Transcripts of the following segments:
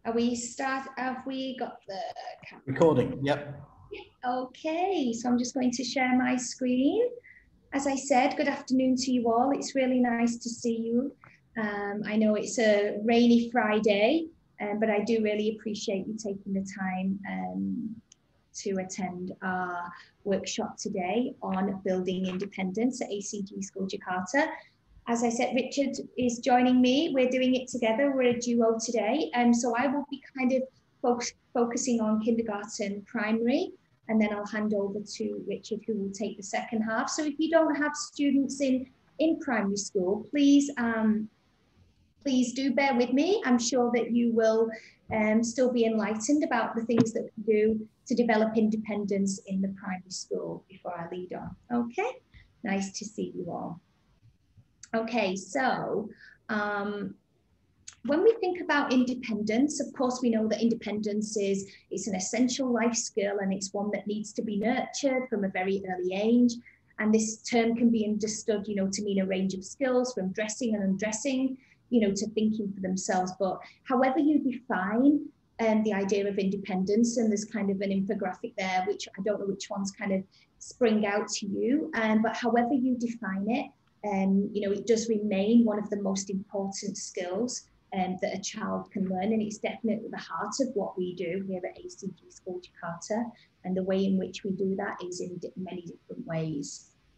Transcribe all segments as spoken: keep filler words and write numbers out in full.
Are we start? Have we got the camera? Recording, yep. Okay, so I'm just going to share my screen. As I said, good afternoon to you all. It's really nice to see you. Um, I know it's a rainy Friday, um, but I do really appreciate you taking the time um, to attend our workshop today on building independence at A C G School Jakarta. As I said, Richard is joining me. We're doing it together. We're a duo today. And so I will be kind of focus, focusing on kindergarten, primary, and then I'll hand over to Richard, who will take the second half. So if you don't have students in, in primary school, please, um, please do bear with me. I'm sure that you will um, still be enlightened about the things that we do to develop independence in the primary school before I lead on. Okay, nice to see you all. Okay, so um, when we think about independence, of course, we know that independence is it's an essential life skill, and it's one that needs to be nurtured from a very early age. And this term can be understood, you know, to mean a range of skills from dressing and undressing, you know, to thinking for themselves. But however you define um, the idea of independence, and there's kind of an infographic there, which I don't know which ones kind of spring out to you, um, but however you define it, Um, you know, it does remain one of the most important skills um, that a child can learn, and it's definitely the heart of what we do here at A C G School Jakarta, and the way in which we do that is in many different ways.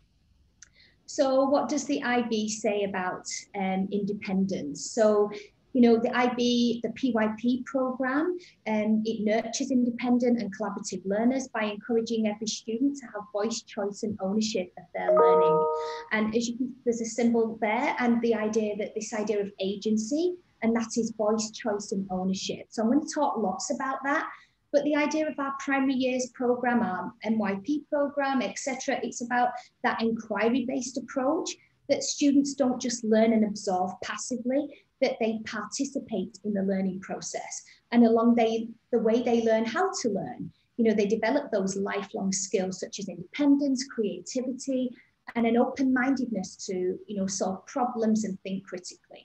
So what does the I B say about um, independence? So, you know, the I B, the P Y P program, um, it nurtures independent and collaborative learners by encouraging every student to have voice, choice and ownership of their learning. And as you can, there's a symbol there, and the idea that this idea of agency, and that is voice, choice and ownership. So I'm going to talk lots about that. But the idea of our primary years program, our M Y P program, et cetera, it's about that inquiry-based approach, that students don't just learn and absorb passively, that they participate in the learning process. And along they, the way they learn how to learn, you know, they develop those lifelong skills such as independence, creativity, and an open-mindedness to, you know, solve problems and think critically.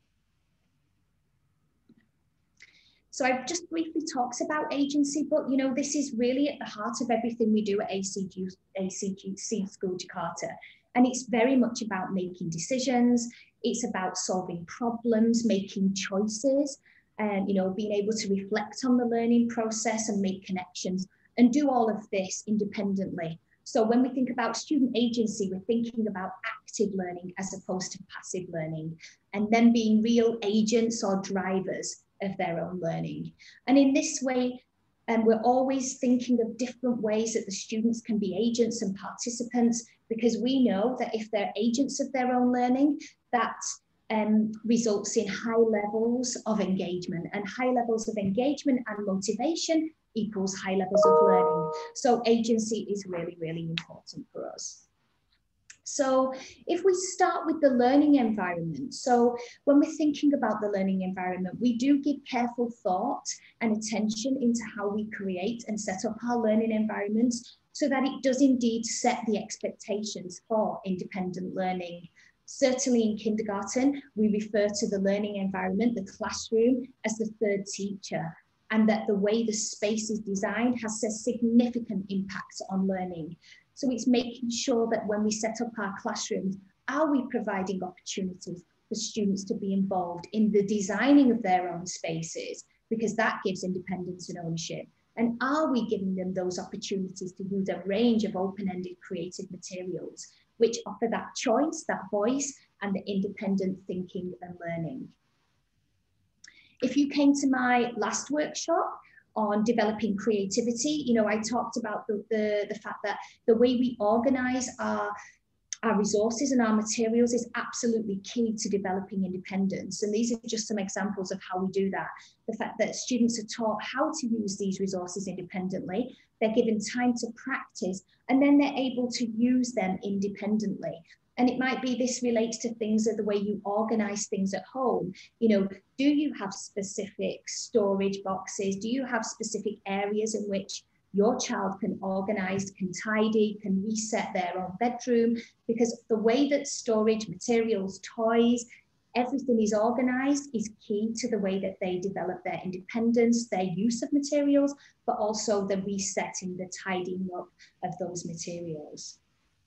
So I've just briefly talked about agency, but you know, this is really at the heart of everything we do at A C G, A C G School Jakarta. And it's very much about making decisions. It's about solving problems, making choices, and you know, being able to reflect on the learning process and make connections, and do all of this independently. So when we think about student agency, we're thinking about active learning as opposed to passive learning, and them being real agents or drivers of their own learning. And in this way, um, we're always thinking of different ways that the students can be agents and participants, because we know that if they're agents of their own learning, that um, results in high levels of engagement, and high levels of engagement and motivation equals high levels of learning. So agency is really, really important for us. So if we start with the learning environment, so when we're thinking about the learning environment, we do give careful thought and attention into how we create and set up our learning environments, so that it does indeed set the expectations for independent learning. Certainly in kindergarten, we refer to the learning environment, the classroom, as the third teacher, and that the way the space is designed has a significant impact on learning. So it's making sure that when we set up our classrooms, are we providing opportunities for students to be involved in the designing of their own spaces, because that gives independence and ownership? And are we giving them those opportunities to use a range of open-ended creative materials, which offer that choice, that voice, and the independent thinking and learning? If you came to my last workshop on developing creativity, you know, I talked about the, the, the fact that the way we organize our, our resources and our materials is absolutely key to developing independence. And these are just some examples of how we do that. The fact that students are taught how to use these resources independently, they're given time to practice, and then they're able to use them independently. And it might be this relates to things of the way you organize things at home. You know, do you have specific storage boxes? Do you have specific areas in which your child can organize, can tidy, can reset their own bedroom? Because the way that storage, materials, toys, everything is organized is key to the way that they develop their independence, their use of materials, but also the resetting, the tidying up of those materials.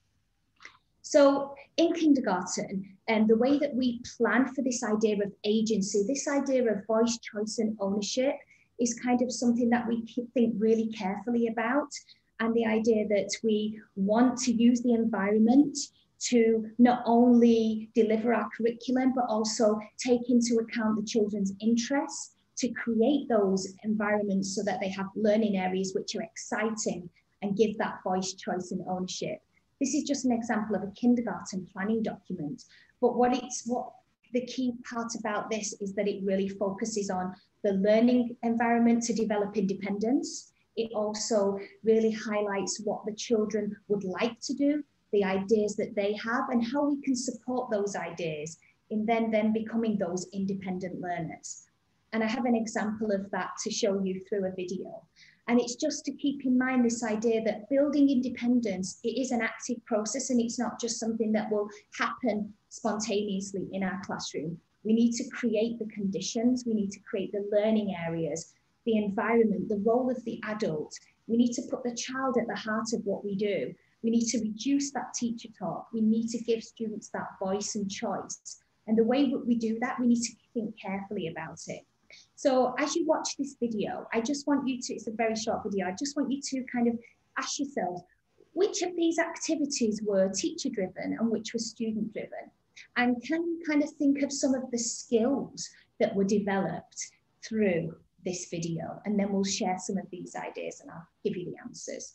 So in kindergarten, and um, the way that we plan for this idea of agency, this idea of voice, choice, and ownership is kind of something that we think really carefully about. And the idea that we want to use the environment to not only deliver our curriculum, but also take into account the children's interests, to create those environments so that they have learning areas which are exciting and give that voice, choice, and ownership. This is just an example of a kindergarten planning document, but what it's what the key part about this is that it really focuses on the learning environment to develop independence. It also really highlights what the children would like to do, the ideas that they have, and how we can support those ideas in then, then becoming those independent learners. And I have an example of that to show you through a video. And it's just to keep in mind this idea that building independence, it is an active process, and it's not just something that will happen spontaneously in our classroom. We need to create the conditions, we need to create the learning areas, the environment, the role of the adult. We need to put the child at the heart of what we do. We need to reduce that teacher talk. We need to give students that voice and choice. And the way that we do that, we need to think carefully about it. So as you watch this video, I just want you to, it's a very short video, I just want you to kind of ask yourselves, which of these activities were teacher driven and which were student driven? And can you kind of think of some of the skills that were developed through this video? And then we'll share some of these ideas and I'll give you the answers.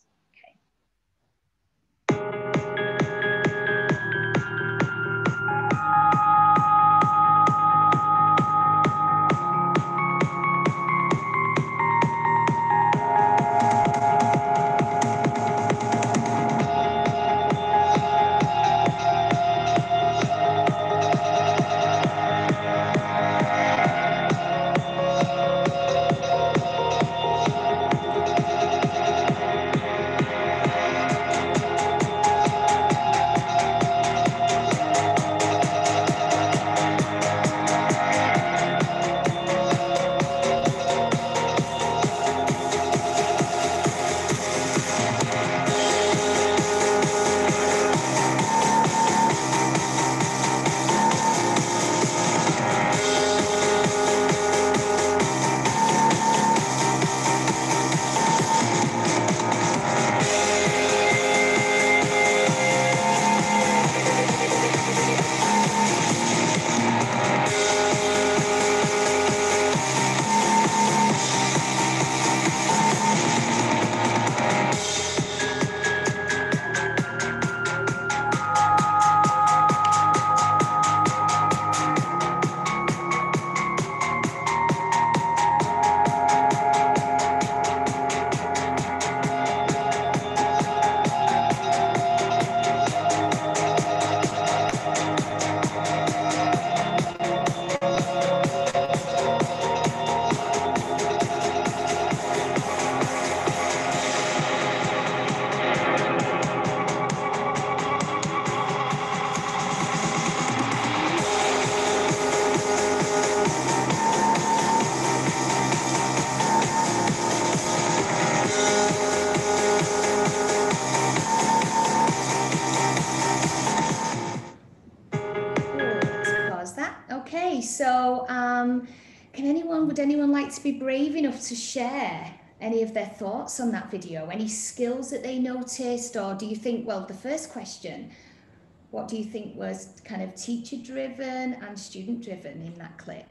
So um, can anyone, would anyone like to be brave enough to share any of their thoughts on that video? Any skills that they noticed? Or do you think, well, the first question, what do you think was kind of teacher driven and student driven in that clip?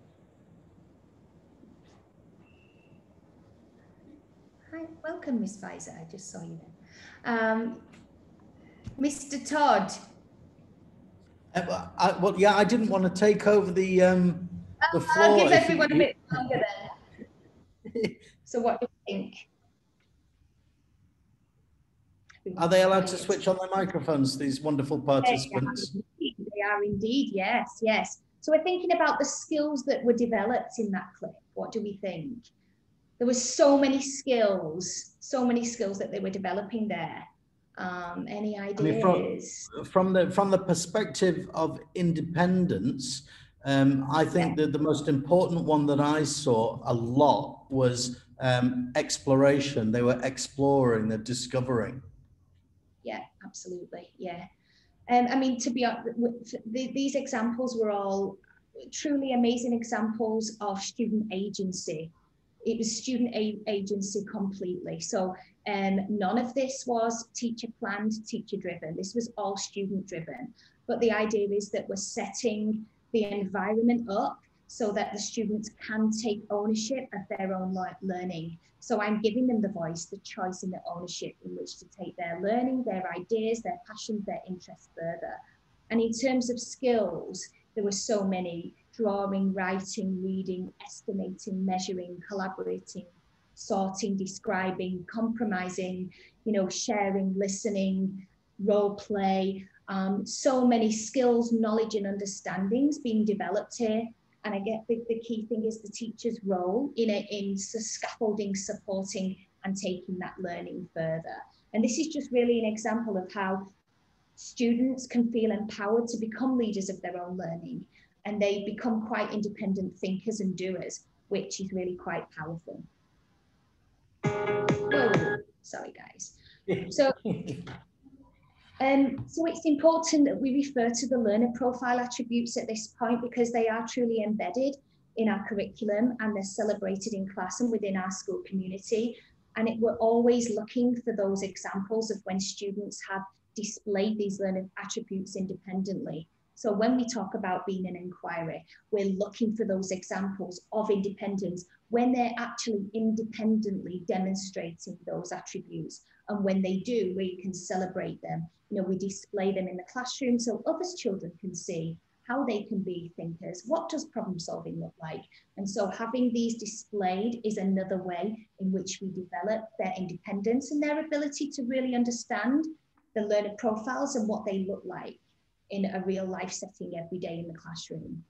Hi, welcome, Miss Weiser. I just saw you there. Um, Mister Todd. Uh, I, well, yeah, I didn't want to take over the um, the floor. I'll give everyone you, a bit longer then. So what do you think? Are they allowed to switch on their microphones, these wonderful participants? They are indeed, they are indeed, yes, yes. So we're thinking about the skills that were developed in that clip. What do we think? There were so many skills, so many skills that they were developing there. Um, any ideas? I mean, from, from the from the perspective of independence, Um, I think that the most important one that I saw a lot was um, exploration. They were exploring, they're discovering. Yeah, absolutely. Yeah. Um, I mean, to be honest, the, these examples were all truly amazing examples of student agency. It was student a agency completely. So um, none of this was teacher planned, teacher driven. This was all student driven. But the idea is that we're setting the environment up so that the students can take ownership of their own learning. So I'm giving them the voice, the choice and the ownership in which to take their learning, their ideas, their passions, their interests further. And in terms of skills, there were so many: drawing, writing, reading, estimating, measuring, collaborating, sorting, describing, compromising, you know, sharing, listening, role play. Um, so many skills, knowledge and understandings being developed here. And I get the, the key thing is the teacher's role in it, in scaffolding, supporting and taking that learning further. And this is just really an example of how students can feel empowered to become leaders of their own learning, and they become quite independent thinkers and doers, which is really quite powerful. Whoa, sorry guys. So, um, so it's important that we refer to the learner profile attributes at this point, because they are truly embedded in our curriculum and they're celebrated in class and within our school community. And it, we're always looking for those examples of when students have displayed these learner attributes independently. So when we talk about being an inquirer, we're looking for those examples of independence when they're actually independently demonstrating those attributes. And when they do, we can celebrate them. You know, we display them in the classroom so other children can see how they can be thinkers. What does problem solving look like? And so having these displayed is another way in which we develop their independence and their ability to really understand the learner profiles and what they look like in a real life setting every day in the classroom.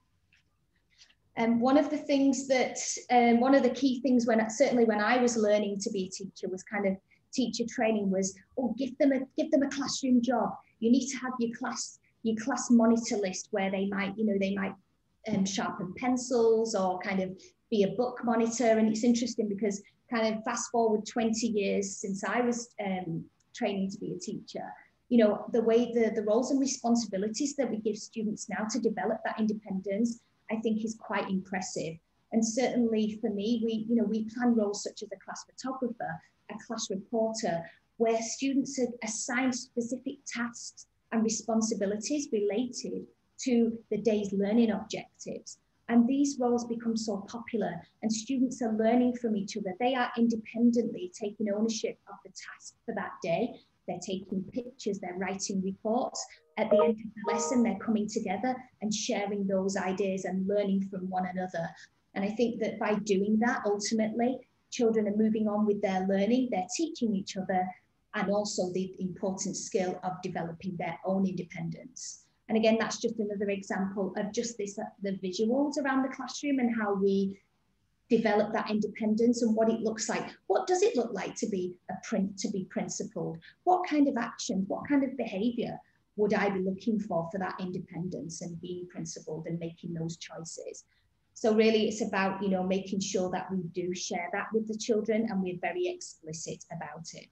And one of the things that, um, one of the key things when, certainly when I was learning to be a teacher, was kind of teacher training was, oh, give them a, give them a classroom job. You need to have your class, your class monitor list where they might, you know, they might um, sharpen pencils or kind of be a book monitor. And it's interesting because kind of fast forward twenty years since I was um, training to be a teacher, you know, the way the, the roles and responsibilities that we give students now to develop that independence, I think is quite impressive. And certainly for me, we, you know, we plan roles such as a class photographer, a class reporter, where students are assigned specific tasks and responsibilities related to the day's learning objectives. And these roles become so popular and students are learning from each other. They are independently taking ownership of the task for that day. They're taking pictures, they're writing reports. At the end of the lesson, they're coming together and sharing those ideas and learning from one another. And I think that by doing that, ultimately, children are moving on with their learning, they're teaching each other, and also the important skill of developing their own independence. And again, that's just another example of just this, uh, the visuals around the classroom and how we develop that independence and what it looks like. What does it look like to be a print, to be principled? What kind of action, what kind of behavior would I be looking for for that independence and being principled and making those choices? So really it's about, you know, making sure that we do share that with the children and we're very explicit about it.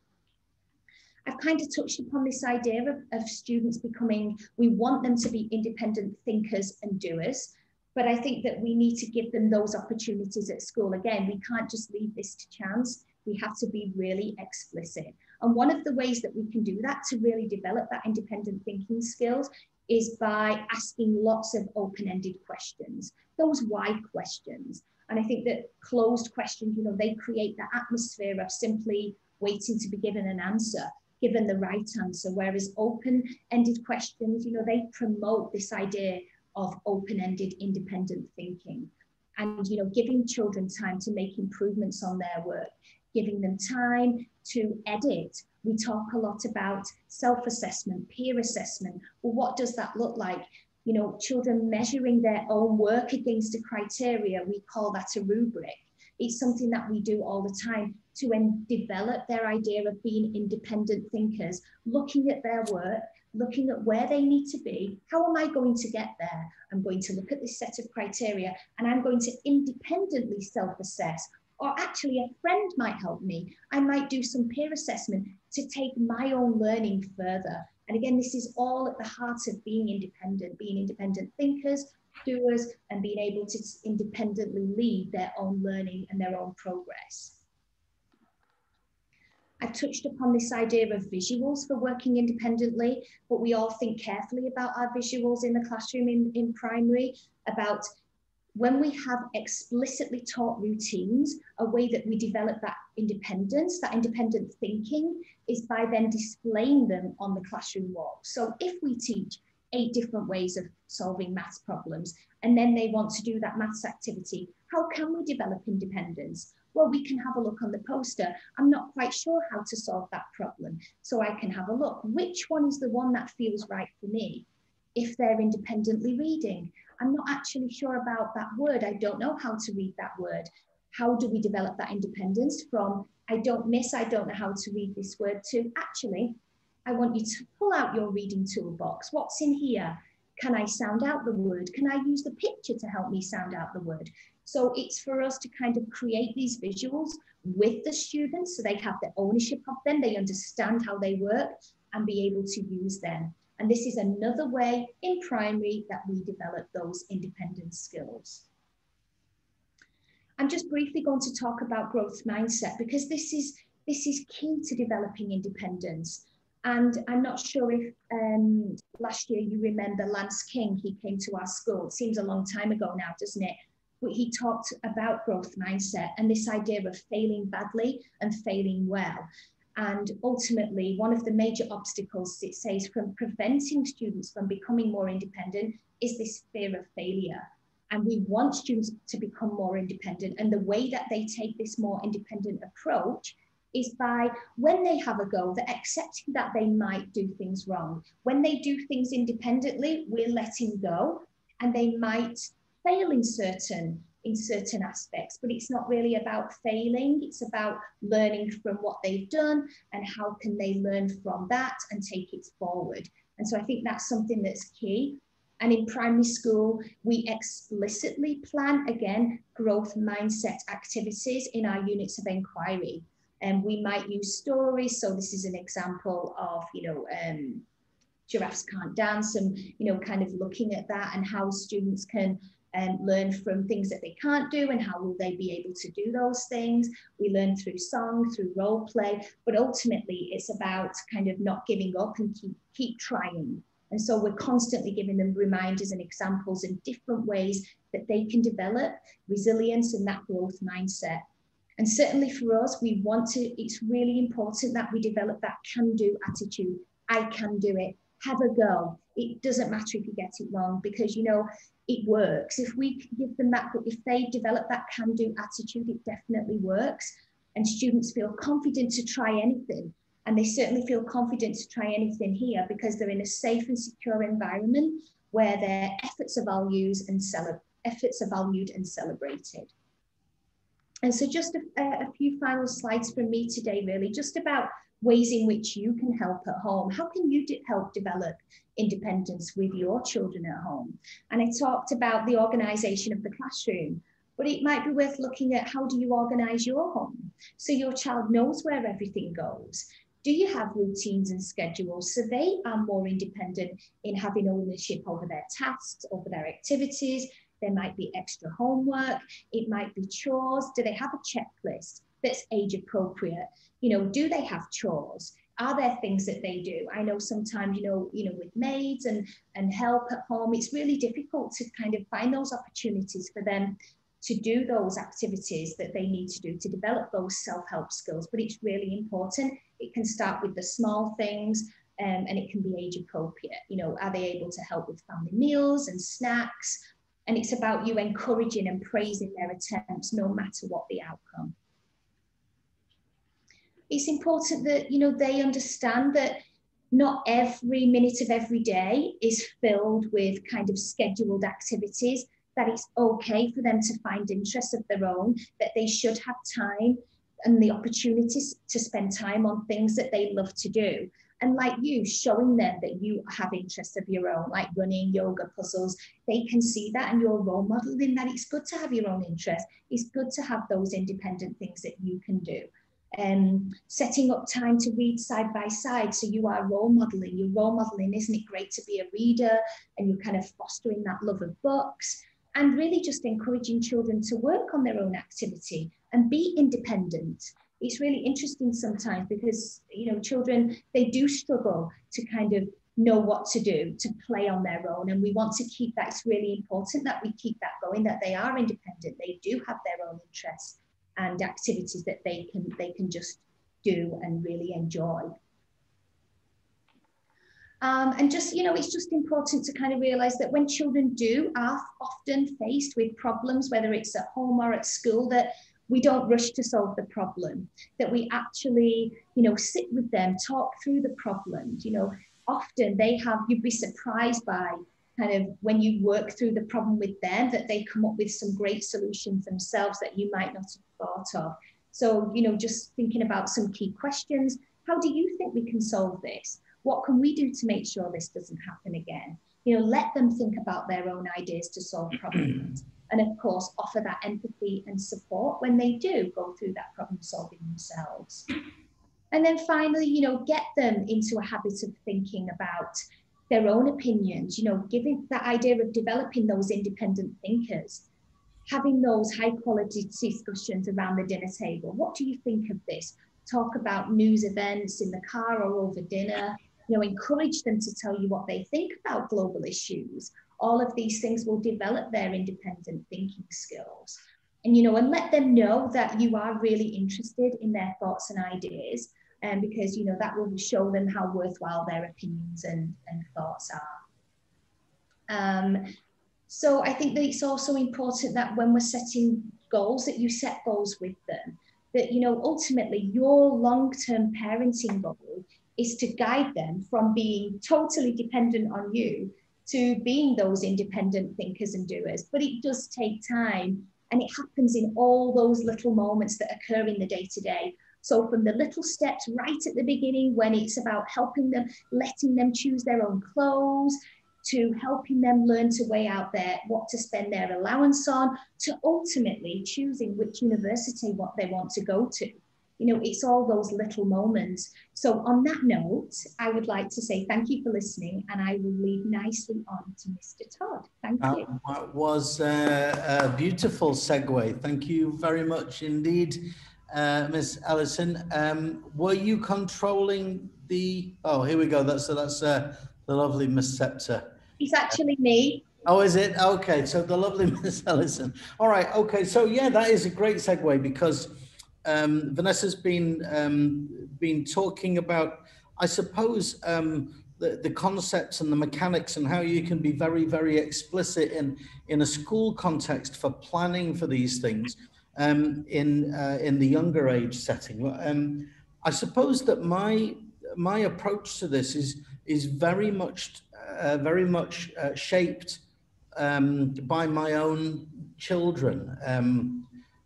I've kind of touched upon this idea of, of students becoming, we want them to be independent thinkers and doers, but I think that we need to give them those opportunities at school. Again, we can't just leave this to chance. We have to be really explicit. And one of the ways that we can do that to really develop that independent thinking skills is by asking lots of open-ended questions, those why questions. And I think that closed questions, you know, they create that atmosphere of simply waiting to be given an answer, given the right answer, whereas open-ended questions, you know, they promote this idea of open-ended independent thinking. And, you know, giving children time to make improvements on their work, giving them time to edit. We talk a lot about self-assessment, peer assessment. Well, what does that look like? You know, children measuring their own work against a criteria, we call that a rubric. It's something that we do all the time to develop their idea of being independent thinkers, looking at their work looking at where they need to be. How am I going to get there? I'm going to look at this set of criteria and I'm going to independently self-assess, or actually a friend might help me. I might do some peer assessment to take my own learning further. And again, this is all at the heart of being independent, being independent thinkers, doers, and being able to independently lead their own learning and their own progress. I've touched upon this idea of visuals for working independently, but we all think carefully about our visuals in the classroom in, in primary, about when we have explicitly taught routines, a way that we develop that independence, that independent thinking, is by then displaying them on the classroom wall. So if we teach eight different ways of solving maths problems, and then they want to do that maths activity, how can we develop independence? Well, we can have a look on the poster. I'm not quite sure how to solve that problem, so I can have a look. Which one is the one that feels right for me? If they're independently reading, I'm not actually sure about that word. I don't know how to read that word. How do we develop that independence from, I don't miss, I don't know how to read this word, to actually, I want you to pull out your reading toolbox. What's in here? Can I sound out the word? Can I use the picture to help me sound out the word? So it's for us to kind of create these visuals with the students so they have the ownership of them, they understand how they work and be able to use them. And this is another way in primary that we develop those independent skills. I'm just briefly going to talk about growth mindset because this is, this is key to developing independence. And I'm not sure if um, last year you remember Lance King, he came to our school. It seems a long time ago now, doesn't it? But he talked about growth mindset and this idea of failing badly and failing well. And ultimately, one of the major obstacles, it says, from preventing students from becoming more independent is this fear of failure. And we want students to become more independent. And the way that they take this more independent approach is by, when they have a go, they're accepting that they might do things wrong. When they do things independently, we're letting go, and they might fail in certain in certain aspects, but it's not really about failing. It's about learning from what they've done and how can they learn from that and take it forward. And so I think that's something that's key. And in primary school, we explicitly plan, again, growth mindset activities in our units of inquiry. And we might use stories. So this is an example of, you know, um, giraffes can't dance, and, you know, kind of looking at that and how students can um, learn from things that they can't do and how will they be able to do those things. We learn through song, through role play, but ultimately it's about kind of not giving up and keep, keep trying. And so we're constantly giving them reminders and examples and different ways that they can develop resilience and that growth mindset. And certainly for us, we want to, it's really important that we develop that can-do attitude. I can do it. Have a go. It doesn't matter if you get it wrong, because, you know, it works. If we give them that, if they develop that can-do attitude, it definitely works. And students feel confident to try anything. And they certainly feel confident to try anything here because they're in a safe and secure environment where their efforts are valued and efforts are valued and celebrated. And so just a, a few final slides from me today, really, just about ways in which you can help at home. How can you help develop independence with your children at home? And I talked about the organisation of the classroom, but it might be worth looking at how do you organise your home so your child knows where everything goes. Do you have routines and schedules so they are more independent in having ownership over their tasks, over their activities? There might be extra homework. It might be chores. Do they have a checklist that's age appropriate? You know, do they have chores? Are there things that they do? I know sometimes, you know, you know, with maids and, and help at home, it's really difficult to kind of find those opportunities for them to do those activities that they need to do to develop those self-help skills. But it's really important. It can start with the small things, um, and it can be age appropriate. You know, are they able to help with family meals and snacks? And it's about you encouraging and praising their attempts, no matter what the outcome. It's important that, you know, they understand that not every minute of every day is filled with kind of scheduled activities, that it's okay for them to find interests of their own, that they should have time and the opportunities to spend time on things that they love to do. And like you, showing them that you have interests of your own, like running, yoga, puzzles, they can see that, and you're role modeling that it's good to have your own interests. It's good to have those independent things that you can do. Um, setting up time to read side by side. So you are role modeling. You're role modeling, isn't it great to be a reader? And you're kind of fostering that love of books, and really just encouraging children to work on their own activity and be independent. It's really interesting sometimes because, you know, children, they do struggle to kind of know what to do, to play on their own. And we want to keep that. It's really important that we keep that going, that they are independent. They do have their own interests and activities that they can they can just do and really enjoy. Um, and just, you know, it's just important to kind of realize that when children do are often faced with problems, whether it's at home or at school, that we don't rush to solve the problem, that we actually, you know, sit with them, talk through the problems. You know, often they have, you'd be surprised by kind of when you work through the problem with them, that they come up with some great solutions themselves that you might not have thought of. So, you know, just thinking about some key questions. How do you think we can solve this? What can we do to make sure this doesn't happen again? You know, let them think about their own ideas to solve problems. And of course, offer that empathy and support when they do go through that problem solving themselves. And then finally, you know, get them into a habit of thinking about their own opinions, you know, giving that idea of developing those independent thinkers, having those high quality discussions around the dinner table. What do you think of this? Talk about news events in the car or over dinner, you know, encourage them to tell you what they think about global issues. All of these things will develop their independent thinking skills. And, you know, and let them know that you are really interested in their thoughts and ideas, and um, because, you know, that will show them how worthwhile their opinions and, and thoughts are. Um, so I think that it's also important that when we're setting goals, that you set goals with them, that, you know, ultimately your long-term parenting goal is to guide them from being totally dependent on you to being those independent thinkers and doers. But it does take time, and it happens in all those little moments that occur in the day-to-day. So from the little steps right at the beginning, when it's about helping them, letting them choose their own clothes, to helping them learn to weigh out their what to spend their allowance on, to ultimately choosing which university what they want to go to. You know, it's all those little moments. So on that note, I would like to say thank you for listening, and I will lead nicely on to Mister Todd. Thank you. That was a, a beautiful segue. Thank you very much indeed, uh, Miss Ellison. Um, were you controlling the? Oh, here we go. That's so that's uh, the lovely Miss Scepter. It's actually me. Oh, is it? Okay, so the lovely Miss Ellison. All right. Okay, so yeah, that is a great segue because um, Vanessa's been um, been talking about, I suppose, um, the the concepts and the mechanics and how you can be very, very explicit in in a school context for planning for these things um, in uh, in the younger age setting. Um, I suppose that my my approach to this is is very much uh, very much uh, shaped um, by my own children. Um,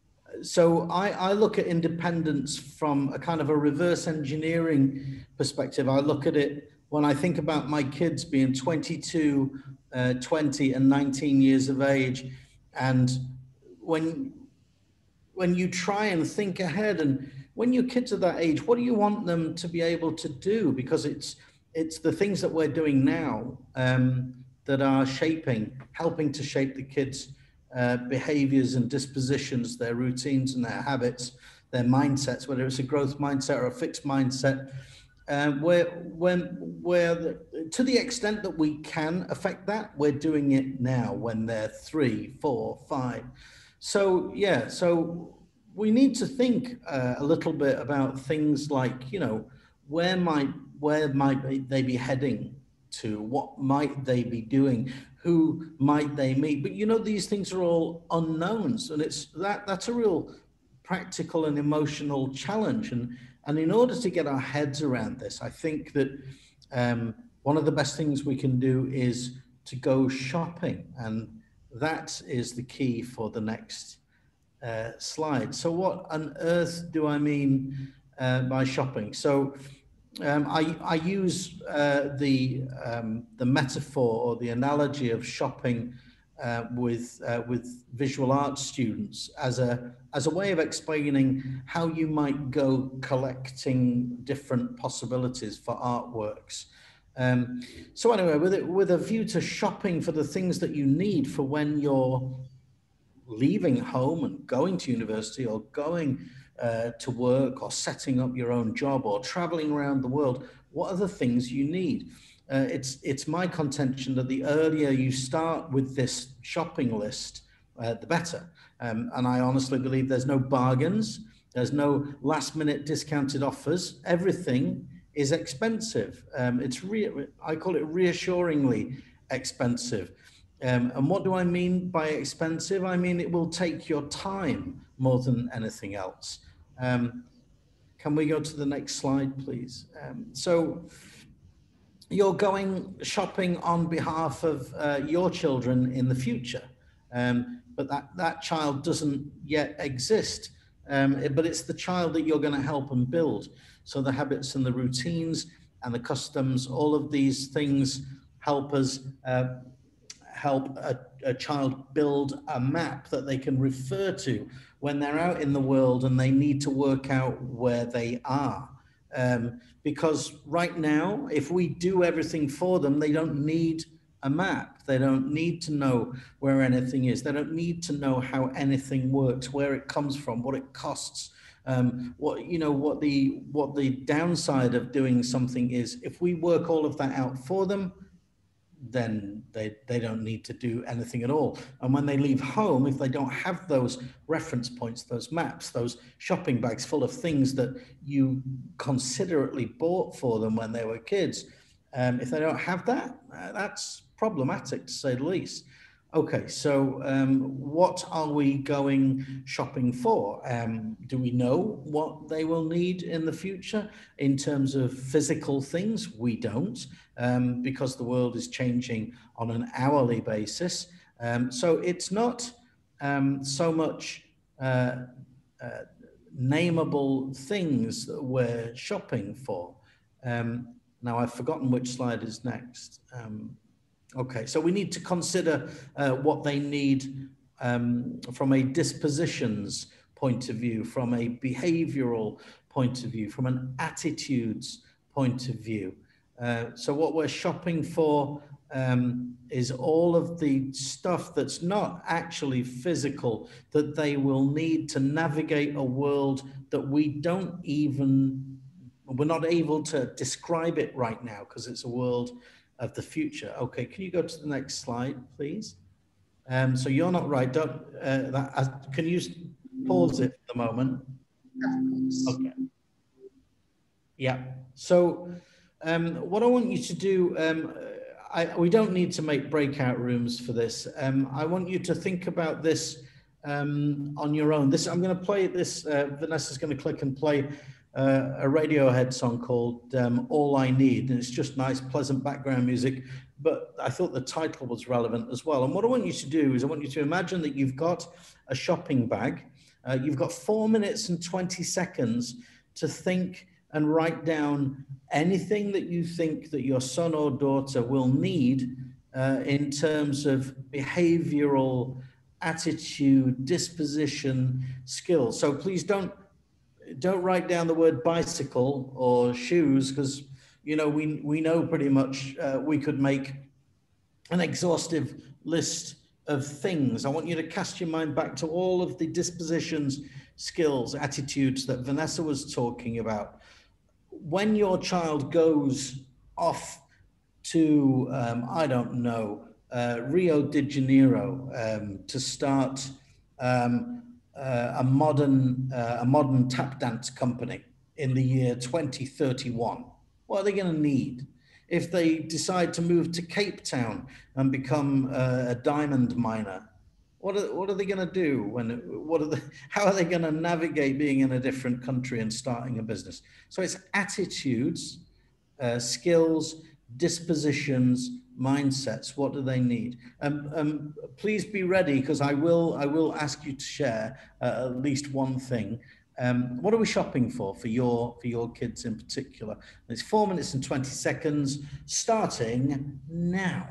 so I, I look at independence from a kind of a reverse engineering perspective. I look at it when I think about my kids being twenty-two, uh, twenty and nineteen years of age. And when, when you try and think ahead, and when your kids are that age, what do you want them to be able to do? Because it's, it's the things that we're doing now um, that are shaping, helping to shape the kids' uh, behaviors and dispositions, their routines and their habits, their mindsets, whether it's a growth mindset or a fixed mindset. Uh, where, when, where the, to the extent that we can affect that, we're doing it now when they're three, four, five. So yeah, so we need to think uh, a little bit about things like, you know, where might where might they be heading to? What might they be doing? Who might they meet? But you know, these things are all unknowns, and it's that that's a real practical and emotional challenge. And and in order to get our heads around this, I think that um, one of the best things we can do is to go shopping, and that is the key for the next uh, slide. So what on earth do I mean uh, by shopping? So um, I, I use uh, the, um, the metaphor or the analogy of shopping uh, with, uh, with visual arts students as a, as a way of explaining how you might go collecting different possibilities for artworks. Um, so anyway, with, it, with a view to shopping for the things that you need for when you're leaving home and going to university or going uh, to work or setting up your own job or traveling around the world, what are the things you need? Uh, it's, it's my contention that the earlier you start with this shopping list, uh, the better. Um, and I honestly believe there's no bargains, there's no last minute discounted offers. Everything is expensive. Um, it's re I call it reassuringly expensive. Um, and what do I mean by expensive? I mean, it will take your time more than anything else. Um, can we go to the next slide, please? Um, so you're going shopping on behalf of uh, your children in the future, um, but that, that child doesn't yet exist. Um, but it's the child that you're going to help and build. So the habits and the routines and the customs, all of these things help us uh, help a, a child build a map that they can refer to when they're out in the world and they need to work out where they are. Um, because right now, if we do everything for them, they don't need a map. They don't need to know where anything is. They don't need to know how anything works, where it comes from, what it costs, um, what, you know, what the, what the downside of doing something is. If we work all of that out for them, then they, they don't need to do anything at all. And when they leave home, if they don't have those reference points, those maps, those shopping bags full of things that you considerately bought for them when they were kids, um, if they don't have that, uh, that's problematic to say the least. Okay, so um, what are we going shopping for? Um, do we know what they will need in the future in terms of physical things? We don't, um, because the world is changing on an hourly basis. Um, so it's not um, so much uh, uh, nameable things that we're shopping for. Um, now I've forgotten which slide is next. Um, Okay, so we need to consider uh, what they need um, from a dispositions point of view, from a behavioral point of view, from an attitudes point of view. Uh, so what we're shopping for um, is all of the stuff that's not actually physical, that they will need to navigate a world that we don't even, we're not able to describe it right now because it's a world of the future. Okay, can you go to the next slide, please? Um, so you're not right. Don't. Uh, that, uh, can you pause it for the moment? Okay. Yeah. So um, what I want you to do, um, I, we don't need to make breakout rooms for this. Um, I want you to think about this um, on your own. This I'm going to play this. Uh, Vanessa's going to click and play Uh, a Radiohead song called um, All I Need, and it's just nice, pleasant background music, but I thought the title was relevant as well. And what I want you to do is I want you to imagine that you've got a shopping bag, uh, you've got four minutes and twenty seconds to think and write down anything that you think that your son or daughter will need uh, in terms of behavioral attitude, disposition, skills. So please don't Don't write down the word bicycle or shoes, because you know we we know pretty much uh, we could make an exhaustive list of things. I want you to cast your mind back to all of the dispositions, skills, attitudes that Vanessa was talking about. When your child goes off to um, I don't know uh, Rio de Janeiro um, to start. Um, Uh, a modern uh, a modern tap dance company in the year twenty thirty-one. What are they going to need? If they decide to move to Cape Town and become uh, a diamond miner, what are, what are they going to do? When what are the, how are they going to navigate being in a different country and starting a business? So it's attitudes, uh, skills, dispositions, mindsets. What do they need? Um, um, please be ready, because I will I will ask you to share uh, at least one thing. Um, what are we shopping for for your for your kids in particular? And it's four minutes and twenty seconds, starting now.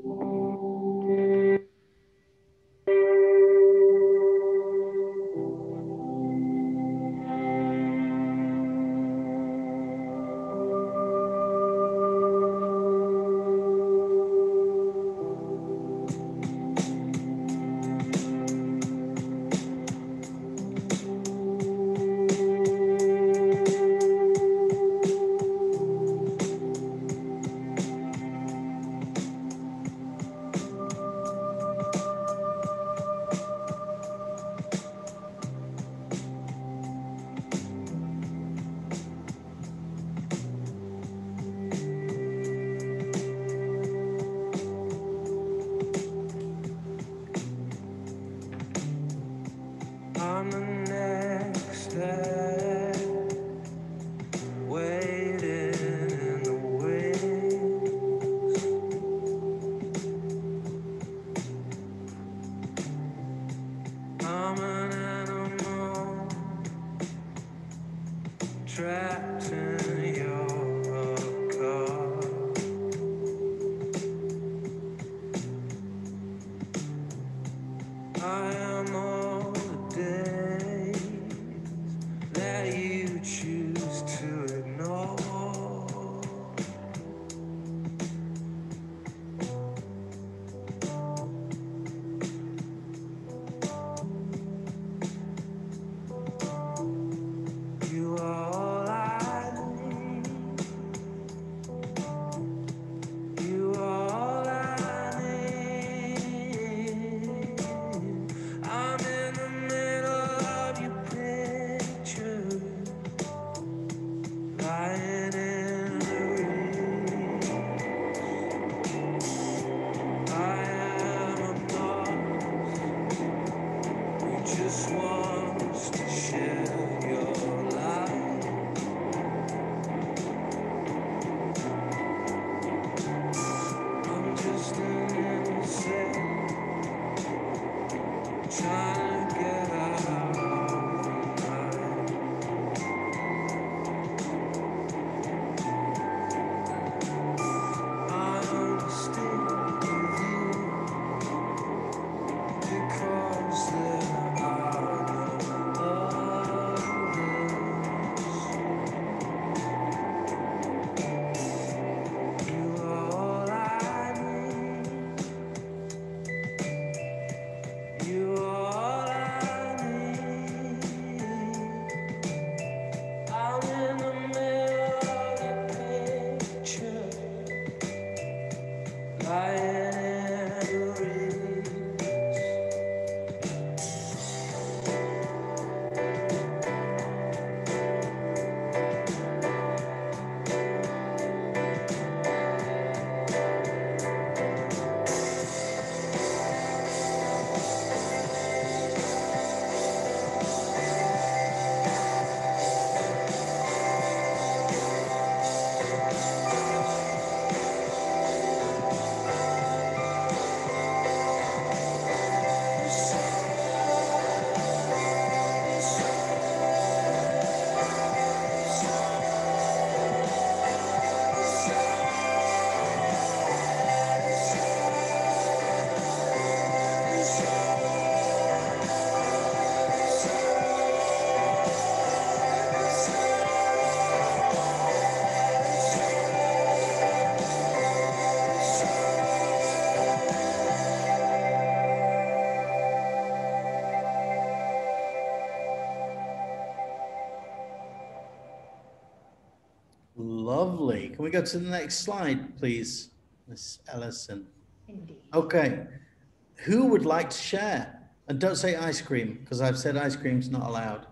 Lovely. Can we go to the next slide, please, Miss Ellison? Indeed. Okay. Who would like to share? And don't say ice cream, because I've said ice cream's not allowed.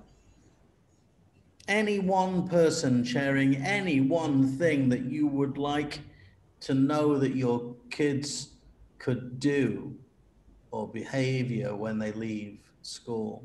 Any one person sharing any one thing that you would like to know that your kids could do or behavior when they leave school.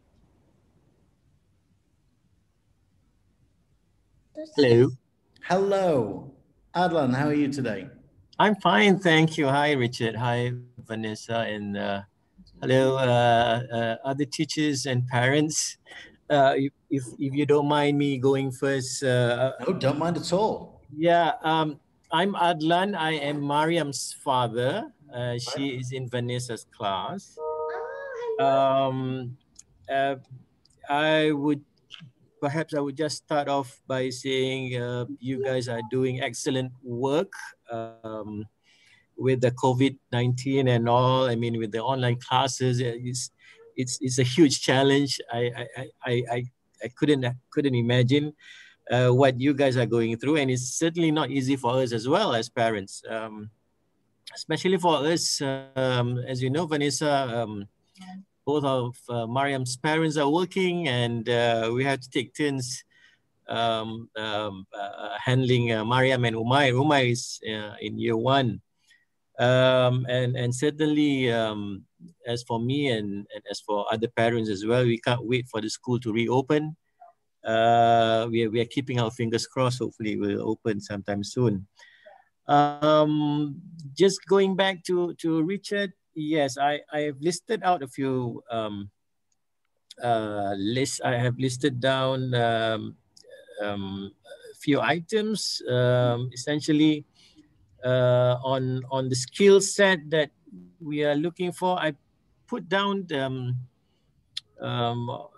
Hello. Hello. Adlan, how are you today? I'm fine, thank you. Hi, Richard. Hi, Vanessa. And uh, hello, uh, uh, other teachers and parents. Uh, you, if if you don't mind me going first. Uh, No, don't mind at all. yeah, um, I'm Adlan. I am Mariam's father. Uh, she is in Vanessa's class. Oh, hello. Um, uh, I would perhaps I would just start off by saying uh, you guys are doing excellent work um, with the COVID nineteen and all. I mean, with the online classes, uh, it's it's it's a huge challenge. I I I I, I couldn't couldn't imagine uh, what you guys are going through, and it's certainly not easy for us as well as parents. Um, especially for us, um, as you know, Vanessa. Um, both of uh, Mariam's parents are working, and uh, we have to take turns um, um, uh, handling uh, Mariam and Umair. Umair is uh, in year one. Um, and, and certainly, um, as for me and, and as for other parents as well, we can't wait for the school to reopen. Uh, we, are, we are keeping our fingers crossed. Hopefully it will open sometime soon. Um, just going back to, to Richard, yes, I, I have listed out a few um, uh, lists. I have listed down um, um, a few items, um, essentially uh, on, on the skill set that we are looking for. I put down um, um,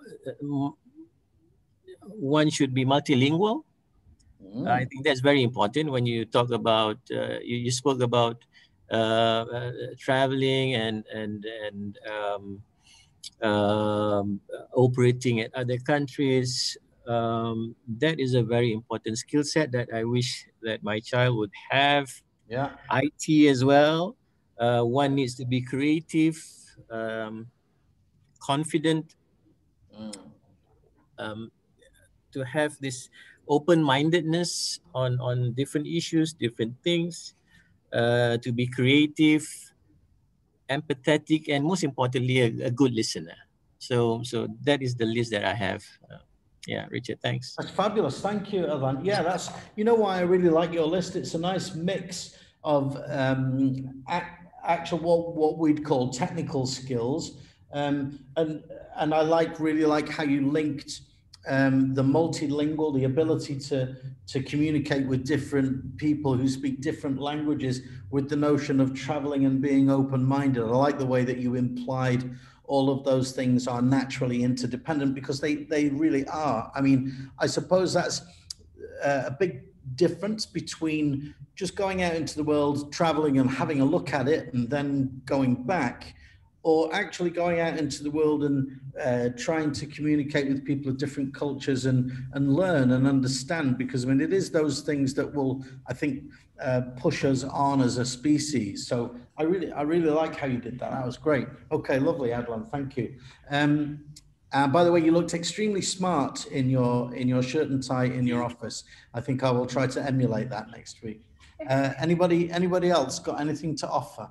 one should be multilingual. Mm. I think that's very important when you talk about, uh, you, you spoke about uh, uh, traveling and, and, and um, um, operating at other countries. Um, that is a very important skill set that I wish that my child would have. Yeah. I T as well. Uh, one needs to be creative, um, confident, mm. um, to have this open-mindedness on, on different issues, different things, uh, to be creative, empathetic, and most importantly, a, a good listener. So, so that is the list that I have. Uh, yeah, Richard, thanks. That's fabulous. Thank you, Adlan. Yeah, that's, you know why I really like your list? It's a nice mix of um, actual, what, what we'd call technical skills. Um, and, and I like, really like how you linked um, the multilingual, the ability to, to communicate with different people who speak different languages, with the notion of traveling and being open-minded. I like the way that you implied all of those things are naturally interdependent, because they, they really are. I mean, I suppose that's a big difference between just going out into the world, traveling and having a look at it and then going back, or actually going out into the world and uh, trying to communicate with people of different cultures and, and learn and understand. Because I mean, it is those things that will, I think, uh, push us on as a species. So I really, I really like how you did that. That was great. Okay, lovely, Adlan. Thank you. Um, uh, by the way, you looked extremely smart in your in your shirt and tie in your office. I think I will try to emulate that next week. Uh, anybody, anybody else got anything to offer?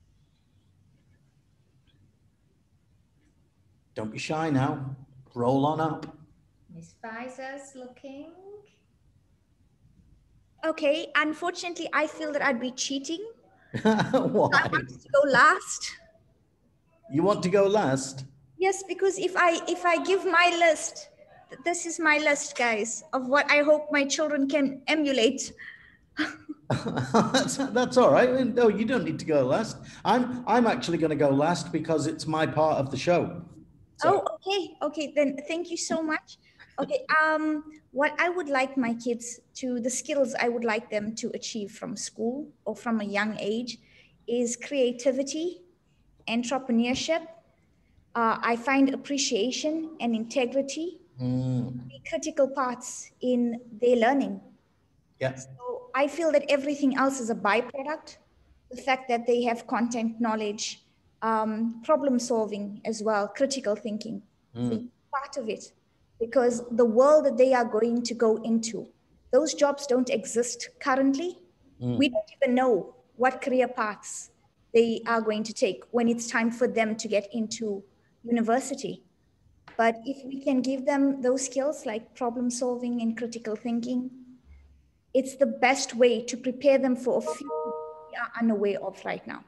Don't be shy now. Roll on up. Miss Pfizer's looking. Okay, unfortunately, I feel that I'd be cheating. Why? I want to go last. You want to go last? Yes, because if I if I give my list, this is my list, guys, of what I hope my children can emulate. that's, that's all right. No, you don't need to go last. I'm I'm actually going to go last because it's my part of the show. So. Oh, okay, okay. Then thank you so much. Okay, um, what I would like my kids to, the skills I would like them to achieve from school or from a young age is creativity, entrepreneurship. Uh, I find appreciation and integrity mm. be critical parts in their learning. Yeah. So I feel that everything else is a byproduct. The fact that they have content knowledge, um, problem solving as well, critical thinking, mm. part of it. Because the world that they are going to go into, those jobs don't exist currently. Mm. We don't even know what career paths they are going to take when it's time for them to get into university. But if we can give them those skills like problem solving and critical thinking, it's the best way to prepare them for a future we are unaware of right now.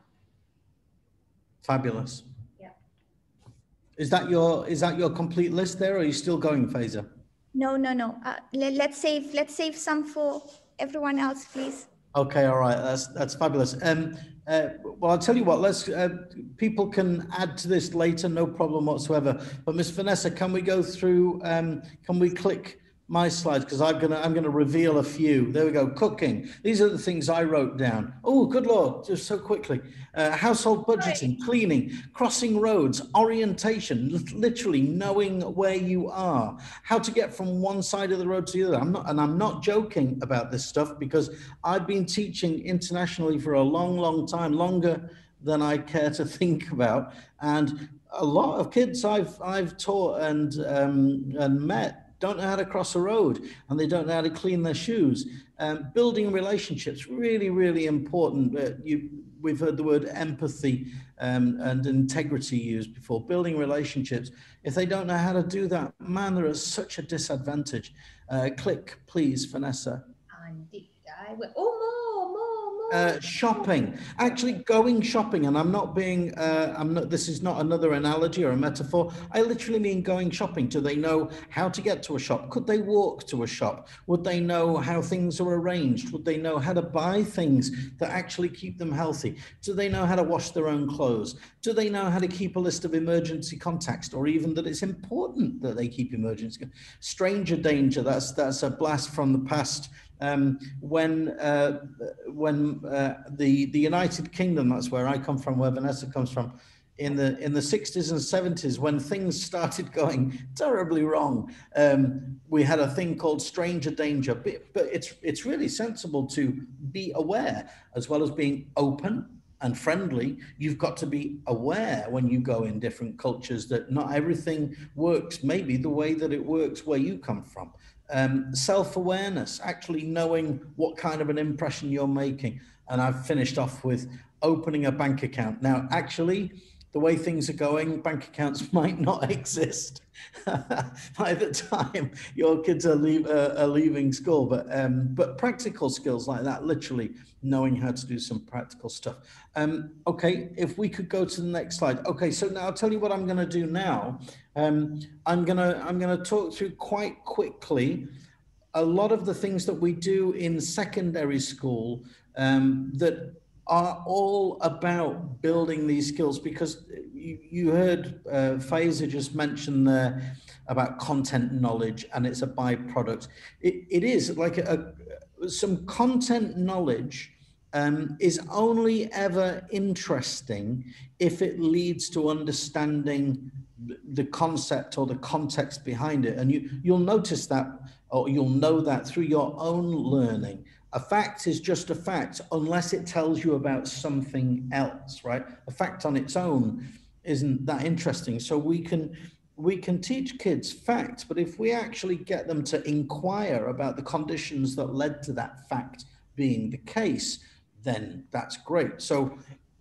Fabulous. Yeah. Is that your is that your complete list there, or are you still going, Faiza? No, no, no. Uh, let, let's save, let's save some for everyone else, please. Okay, all right, that's that's fabulous. Um, uh, well, I'll tell you what. Let's uh, people can add to this later, no problem whatsoever. But Miss Vanessa, can we go through? Um, can we click my slides, because I'm gonna I'm gonna reveal a few. There we go. Cooking. These are the things I wrote down. Oh, good Lord, just so quickly. Uh, household budgeting, cleaning, crossing roads, orientation, literally knowing where you are, how to get from one side of the road to the other. I'm not, and I'm not joking about this stuff, because I've been teaching internationally for a long, long time, longer than I care to think about, and a lot of kids I've I've taught and um, and met don't know how to cross a road, and they don't know how to clean their shoes. Um, building relationships, really, really important. Uh, you, we've heard the word empathy um, and integrity used before. Building relationships. If they don't know how to do that, man, they're at such a disadvantage. Uh, click, please, Vanessa. And if I will, oh, more, more, more. Uh, shopping, actually going shopping, and I'm not being, uh, I'm not, this is not another analogy or a metaphor. I literally mean going shopping. Do they know how to get to a shop? Could they walk to a shop? Would they know how things are arranged? Would they know how to buy things that actually keep them healthy? Do they know how to wash their own clothes? Do they know how to keep a list of emergency contacts, or even that it's important that they keep emergency? Stranger danger, that's, that's a blast from the past. Um, when uh, when uh, the the United Kingdom, that's where I come from, where Vanessa comes from, in the in the sixties and seventies, when things started going terribly wrong, um, we had a thing called stranger danger. But, but it's it's really sensible to be aware, as well as being open and friendly. You've got to be aware when you go in different cultures that not everything works maybe the way that it works where you come from. Um, self-awareness, actually knowing what kind of an impression you're making. And I've finished off with opening a bank account. Now, actually, the way things are going, bank accounts might not exist by the time your kids are, leave, uh, are leaving school. But, um, but practical skills like that, literally knowing how to do some practical stuff. Um, okay, if we could go to the next slide. Okay, so now I'll tell you what I'm going to do now. Um, I'm gonna I'm gonna talk through quite quickly a lot of the things that we do in secondary school um, that are all about building these skills, because you, you heard uh, Faiza just mention there about content knowledge, and it's a byproduct. It, it is like a, a, some content knowledge um, is only ever interesting if it leads to understanding the concept or the context behind it. And you, you'll notice that, or you'll know that through your own learning. A fact is just a fact unless it tells you about something else, right? A fact on its own isn't that interesting. So we can we can teach kids facts, but if we actually get them to inquire about the conditions that led to that fact being the case, then that's great. So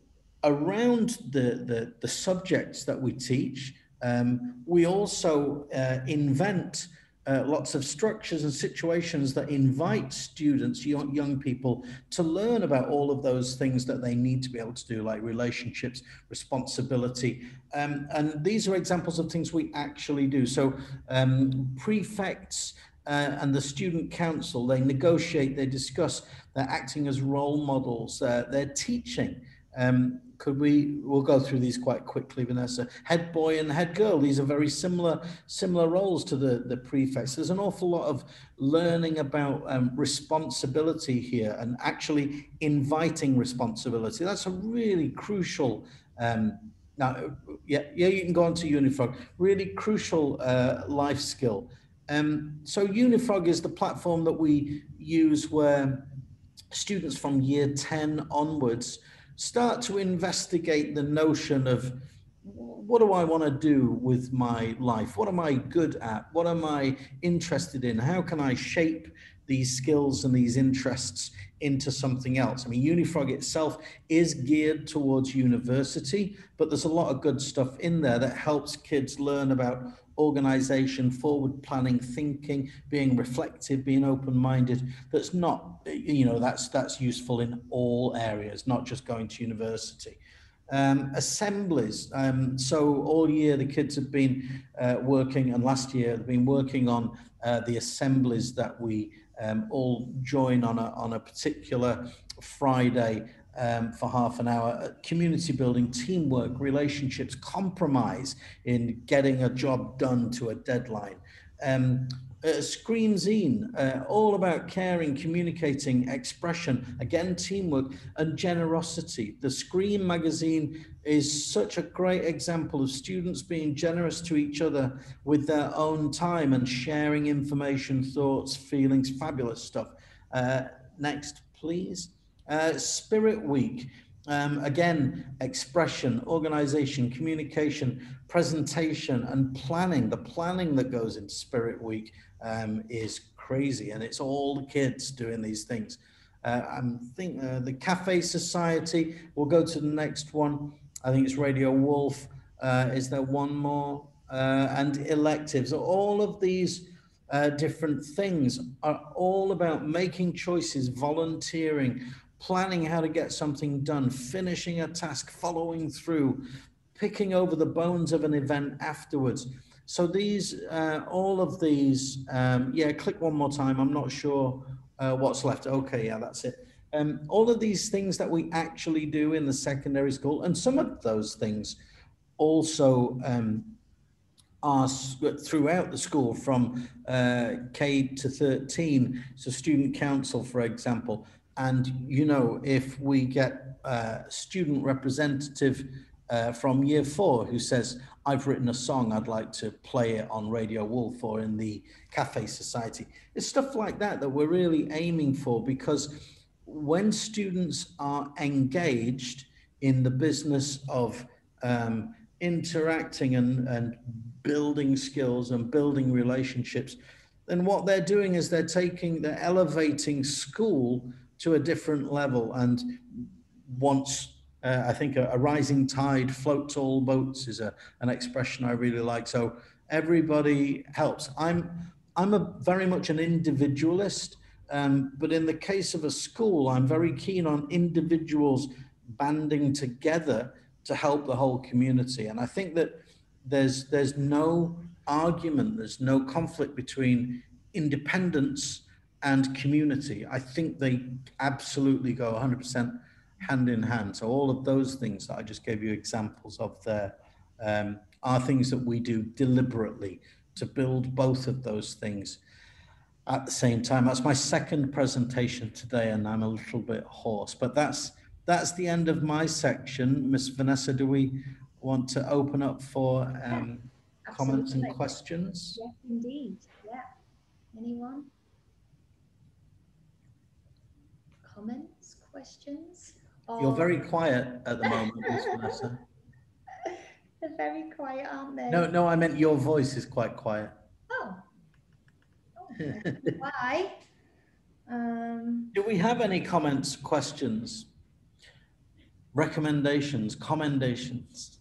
around the, the, the subjects that we teach, um, we also uh, invent uh, lots of structures and situations that invite students, young, young people, to learn about all of those things that they need to be able to do, like relationships, responsibility. Um, and these are examples of things we actually do. So um, prefects uh, and the student council, they negotiate, they discuss, they're acting as role models, uh, they're teaching. Um, could we, we'll go through these quite quickly, Vanessa. Head boy and head girl, these are very similar similar roles to the, the prefects. There's an awful lot of learning about um, responsibility here, and actually inviting responsibility. That's a really crucial, um, now, yeah, yeah, you can go on to Unifrog, really crucial uh, life skill. Um, so Unifrog is the platform that we use where students from year ten onwards start to investigate the notion of, what do I want to do with my life? What am I good at? What am I interested in? How can I shape these skills and these interests into something else? I mean, Unifrog itself is geared towards university, but there's a lot of good stuff in there that helps kids learn about organization, forward planning, thinking, being reflective, being open-minded. That's not, you know, that's that's useful in all areas, not just going to university. Um, assemblies. Um, so all year the kids have been uh, working, and last year they've been working on uh, the assemblies that we um, all join on a, on a particular Friday um, for half an hour. Community building, teamwork, relationships, compromise in getting a job done to a deadline. Um, Uh, Scream Zine, uh, all about caring, communicating, expression, again, teamwork and generosity. The Scream magazine is such a great example of students being generous to each other with their own time and sharing information, thoughts, feelings, fabulous stuff. Uh, next, please. Uh, Spirit Week. Um, again, expression, organization, communication, presentation, and planning. The planning that goes into Spirit Week um, is crazy, and it's all the kids doing these things. Uh, I'm think uh, the Cafe Society. We'll go to the next one. I think it's Radio Wolf. Uh, is there one more? Uh, and electives. All of these uh, different things are all about making choices, volunteering, planning how to get something done, finishing a task, following through, picking over the bones of an event afterwards. So these, uh, all of these, um, yeah, click one more time. I'm not sure uh, what's left. Okay, yeah, that's it. Um, all of these things that we actually do in the secondary school, and some of those things also um, are throughout the school from uh, K to thirteen. So student council, for example. And, you know, if we get a student representative uh, from year four who says, I've written a song, I'd like to play it on Radio Wolf or in the Cafe Society. It's stuff like that that we're really aiming for, because when students are engaged in the business of um, interacting and, and building skills and building relationships, then what they're doing is they're taking, they're elevating school to a different level. And once, uh, I think a, a rising tide floats all boats is a, an expression I really like. So everybody helps. I'm, I'm a very much an individualist, um, but in the case of a school, I'm very keen on individuals banding together to help the whole community. And I think that there's, there's no argument, there's no conflict between independence and community. I think they absolutely go one hundred percent hand in hand. So all of those things that I just gave you examples of there um, are things that we do deliberately to build both of those things at the same time. That's my second presentation today, and I'm a little bit hoarse, but that's that's the end of my section. Miss Vanessa, do we want to open up for um, yeah, comments and questions? Yes, indeed. Yeah. Anyone? Comments, questions? Or... You're very quiet at the moment, Miss Vanessa. They're very quiet, aren't they? No, no, I meant your voice is quite quiet. Oh. Oh, why? Um... Do we have any comments, questions, recommendations, commendations?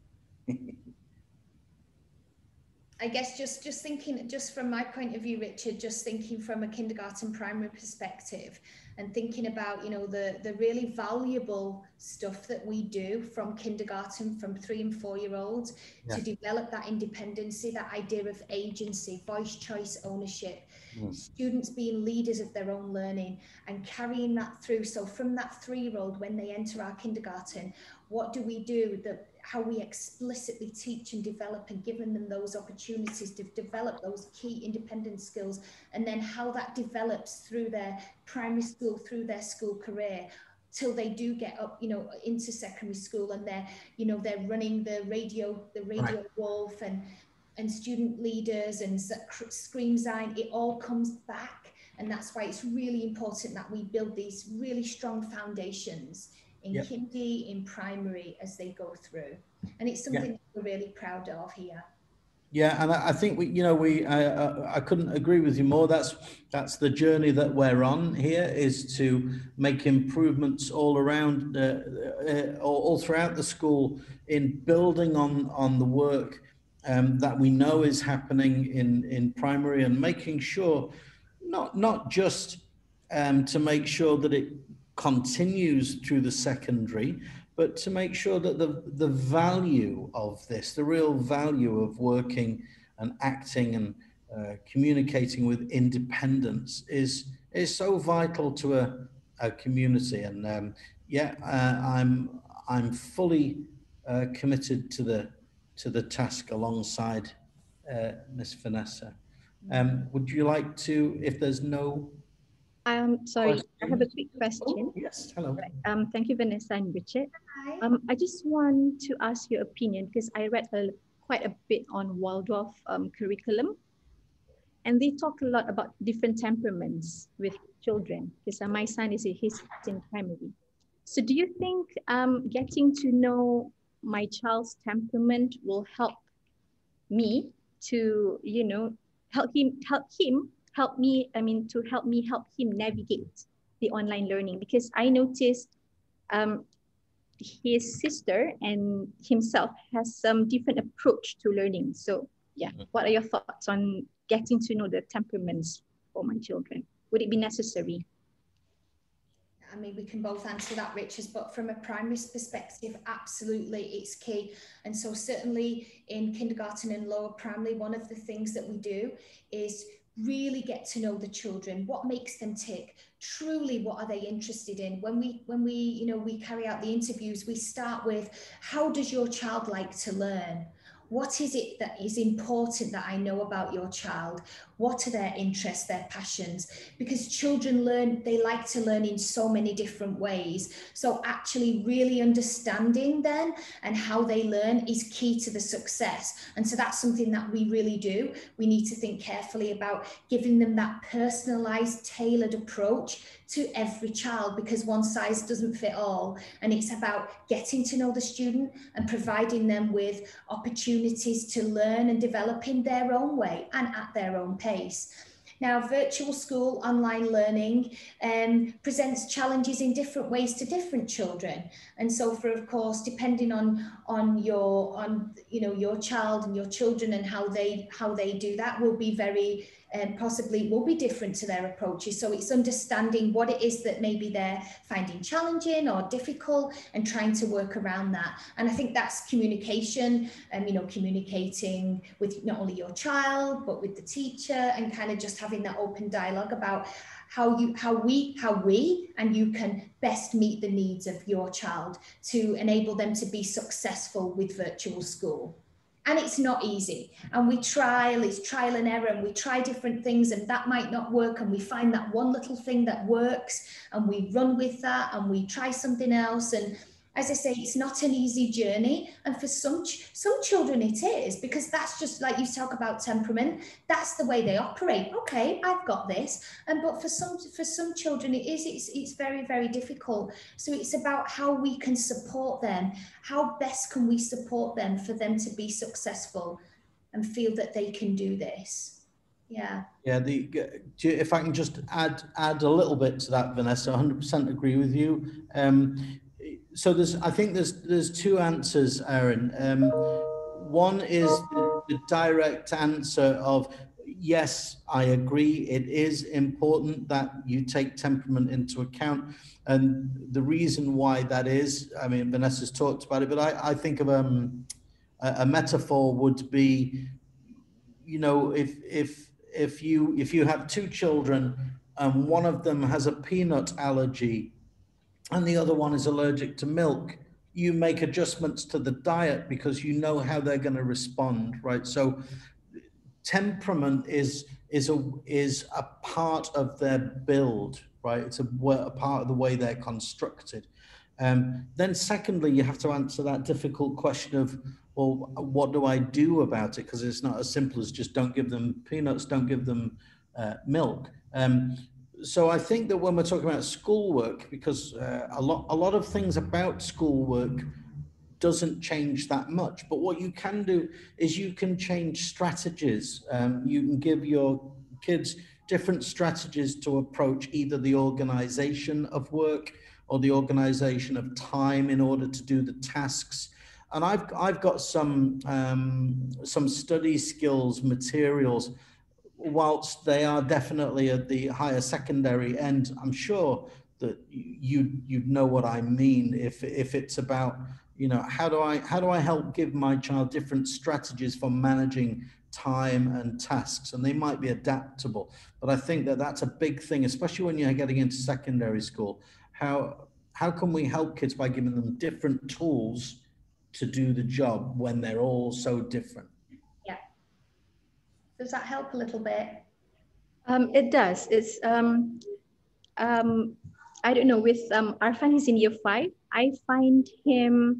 I guess just, just thinking, just from my point of view, Richard, just thinking from a kindergarten primary perspective and thinking about, you know, the, the really valuable stuff that we do from kindergarten, from three and four year olds, yeah, to develop that independency, that idea of agency, voice, choice, ownership, mm. students being leaders of their own learning and carrying that through. So from that three year old, when they enter our kindergarten, what do we do? That how we explicitly teach and develop and giving them those opportunities to develop those key independent skills, and then how that develops through their primary school, through their school career, till they do get up, you know, into secondary school, and they're, you know, they're running the radio, the Radio right. Wolf and and student leaders and Scream Zine. It all comes back, and that's why it's really important that we build these really strong foundations in yep. kindy, in primary, as they go through. And it's something yeah. we're really proud of here. Yeah, and I think we, you know, we, uh, I couldn't agree with you more. That's that's the journey that we're on here, is to make improvements all around, uh, uh, all, all throughout the school, in building on on the work um, that we know is happening in in primary, and making sure, not not just um, to make sure that it continues through the secondary, but to make sure that the, the value of this, the real value of working and acting and uh, communicating with independence is, is so vital to a, a community. And um, yeah, uh, I'm, I'm fully uh, committed to the, to the task alongside uh, Miss Vanessa. Um, would you like to, if there's no Um, sorry, question? I have a quick question. Oh, yes, hello. Right. Um, thank you, Vanessa and Richard. Hi. Um, I just want to ask your opinion because I read a, quite a bit on Waldorf um, curriculum, and they talk a lot about different temperaments with children. Because uh, my son is he's in primary. So, do you think um, getting to know my child's temperament will help me to, you know, help him, help him, help me, I mean, to help me help him navigate the online learning? Because I noticed um, his sister and himself has some different approach to learning. So yeah, what are your thoughts on getting to know the temperaments for my children? Would it be necessary? I mean, we can both answer that, Richard, but from a primary perspective, absolutely, it's key. And so certainly in kindergarten and lower primary, one of the things that we do is really get to know the children. What makes them tick? Truly, what are they interested in? When we, when we, you know, we carry out the interviews, we start with, how does your child like to learn? What is it that is important that I know about your child? What are their interests, their passions? Because children learn, they like to learn in so many different ways. So actually really understanding them and how they learn is key to the success. And so that's something that we really do. We need to think carefully about giving them that personalized, tailored approach to every child, because one size doesn't fit all. And it's about getting to know the student and providing them with opportunities to learn and develop in their own way and at their own pace. Now, virtual school online learning um, presents challenges in different ways to different children. And so for, of course, depending on, on your, on, you know, your child and your children and how they, how they do that will be very, um, possibly will be different to their approaches. So it's understanding what it is that maybe they're finding challenging or difficult and trying to work around that. And I think that's communication, um, you know, communicating with not only your child, but with the teacher, and kind of just having that open dialogue about how you, how we, how we and you can best meet the needs of your child to enable them to be successful with virtual school. And it's not easy. And we trial, it's trial and error, and we try different things and that might not work. And we find that one little thing that works and we run with that and we try something else. And as I say, it's not an easy journey. And for some, ch some children it is, because that's just like you talk about temperament. That's the way they operate. Okay, I've got this. And but for some, for some children it is, it's, it's very, very difficult. So it's about how we can support them. How best can we support them for them to be successful and feel that they can do this? Yeah. Yeah, the, if I can just add, add a little bit to that, Vanessa, one hundred percent agree with you. Um, So there's, I think there's, there's two answers, Aaron. Um, one is the, the direct answer of, yes, I agree. It is important that you take temperament into account. And the reason why that is, I mean, Vanessa's talked about it, but I, I think of um, a, a metaphor would be, you know, if, if, if you, if you have two children and one of them has a peanut allergy, and the other one is allergic to milk, you make adjustments to the diet because you know how they're going to respond, right? So temperament is is a is a part of their build, right? It's a, a part of the way they're constructed. Um, then secondly, you have to answer that difficult question of, well, what do I do about it? Because it's not as simple as just don't give them peanuts, don't give them uh, milk. Um, So I think that when we're talking about schoolwork, because uh, a lot, a lot of things about schoolwork doesn't change that much, but what you can do is you can change strategies. Um, you can give your kids different strategies to approach either the organization of work or the organization of time in order to do the tasks. And I've, I've got some, um, some study skills materials. Whilst they are definitely at the higher secondary end, I'm sure that you you'd know what I mean if if it's about, you know, how do I how do I help give my child different strategies for managing time and tasks, and they might be adaptable. But I think that that's a big thing, especially when you're getting into secondary school. How how can we help kids by giving them different tools to do the job when they're all so different? Yeah. Does that help a little bit? Um, it does. It's um, um, I don't know. With um, Arfan, he's in year five. I find him